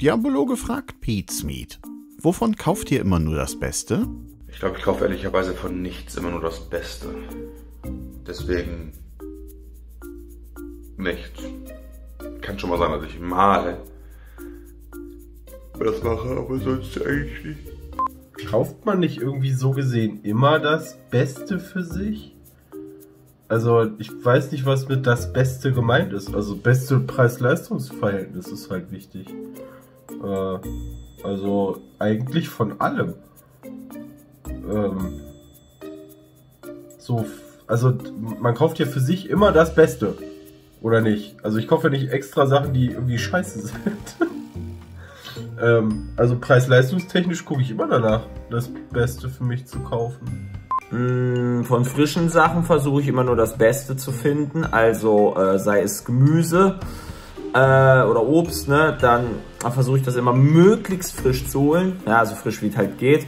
Diabolo gefragt, Pete's Meat. Wovon kauft ihr immer nur das Beste? Ich glaube, ich kaufe ehrlicherweise von nichts immer nur das Beste. Deswegen nichts. Kann schon mal sein, dass ich mal das mache, aber sonst eigentlich nicht. Kauft man nicht irgendwie so gesehen immer das Beste für sich? Also ich weiß nicht, was mit das Beste gemeint ist. Also beste Preis-Leistungs-Verhältnis ist halt wichtig. Also eigentlich von allem. Also man kauft ja für sich immer das Beste. Oder nicht? Also ich kaufe ja nicht extra Sachen, die irgendwie scheiße sind. Also preis-leistungstechnisch gucke ich immer danach, das Beste für mich zu kaufen. Von frischen Sachen versuche ich immer nur das Beste zu finden. Also sei es Gemüse oder Obst, ne? Dann versuche ich das immer möglichst frisch zu holen. Ja, so frisch wie es halt geht.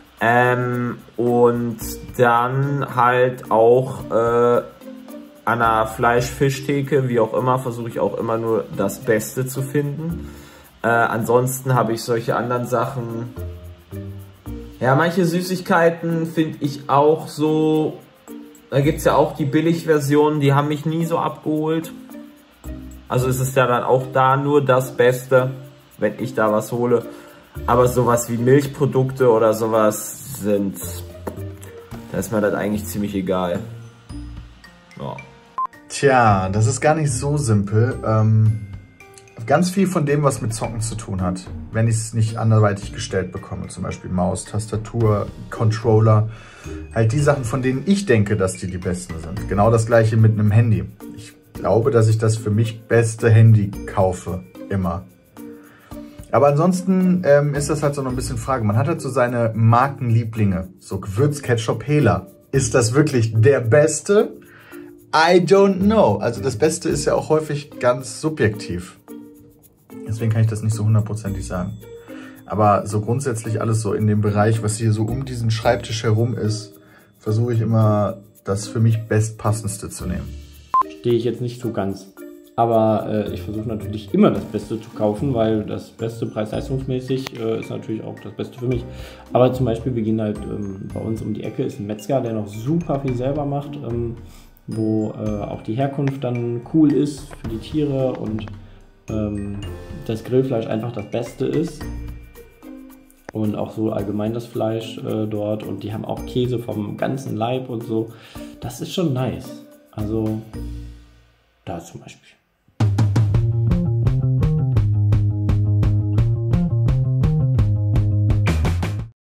Und dann halt auch an der Fleisch-Fisch-Theke, wie auch immer, versuche ich auch immer nur das Beste zu finden. Ansonsten habe ich solche anderen Sachen. Ja, manche Süßigkeiten finde ich auch so. Da gibt es ja auch die Billigversionen, die haben mich nie so abgeholt. Also ist es ja dann auch da nur das Beste, wenn ich da was hole. Aber sowas wie Milchprodukte oder sowas sind. Da ist mir das eigentlich ziemlich egal. Ja. Tja, das ist gar nicht so simpel. Ganz viel von dem, was mit Zocken zu tun hat, wenn ich es nicht anderweitig gestellt bekomme, zum Beispiel Maus, Tastatur, Controller, halt die Sachen, von denen ich denke, dass die besten sind. Genau das gleiche mit einem Handy. Ich glaube, dass ich das für mich beste Handy kaufe, immer. Aber ansonsten ist das halt so noch ein bisschen Frage. Man hat halt so seine Markenlieblinge, so Gewürzketchup Hela. Ist das wirklich der beste? I don't know. Also das Beste ist ja auch häufig ganz subjektiv. Deswegen kann ich das nicht so hundertprozentig sagen. Aber so grundsätzlich alles so in dem Bereich, was hier so um diesen Schreibtisch herum ist, versuche ich immer das für mich bestpassendste zu nehmen. Stehe ich jetzt nicht so ganz. Aber ich versuche natürlich immer das Beste zu kaufen, weil das Beste preis-leistungsmäßig ist natürlich auch das Beste für mich. Aber zum Beispiel, wir gehen halt bei uns um die Ecke, ist ein Metzger, der noch super viel selber macht, wo auch die Herkunft dann cool ist für die Tiere und das Grillfleisch einfach das Beste ist. Und auch so allgemein das Fleisch dort. Und die haben auch Käse vom ganzen Leib und so. Das ist schon nice. Also da zum Beispiel.